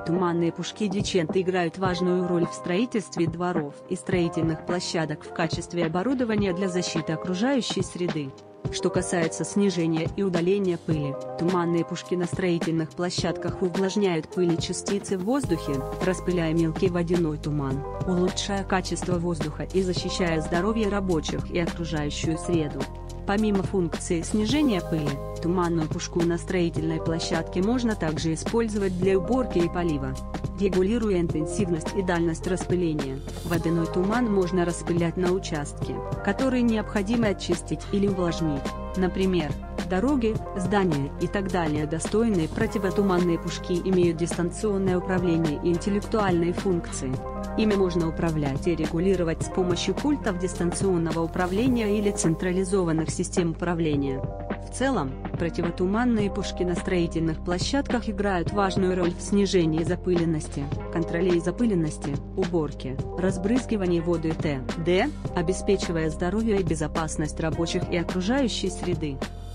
Туманные пушки Диченте играют важную роль в строительстве дворов и строительных площадок в качестве оборудования для защиты окружающей среды. Что касается снижения и удаления пыли, туманные пушки на строительных площадках увлажняют пыль и частицы в воздухе, распыляя мелкий водяной туман, улучшая качество воздуха и защищая здоровье рабочих и окружающую среду. Помимо функции снижения пыли, туманную пушку на строительной площадке можно также использовать для уборки и полива. Регулируя интенсивность и дальность распыления, водяной туман можно распылять на участке, которые необходимо очистить или увлажнить, например, дороги, здания и так далее. Достойные противотуманные пушки имеют дистанционное управление и интеллектуальные функции. Ими можно управлять и регулировать с помощью пультов дистанционного управления или централизованных систем управления. В целом, противотуманные пушки на строительных площадках играют важную роль в снижении запыленности, контроле запыленности, уборке, разбрызгивании воды т.д., обеспечивая здоровье и безопасность рабочих и окружающей среды.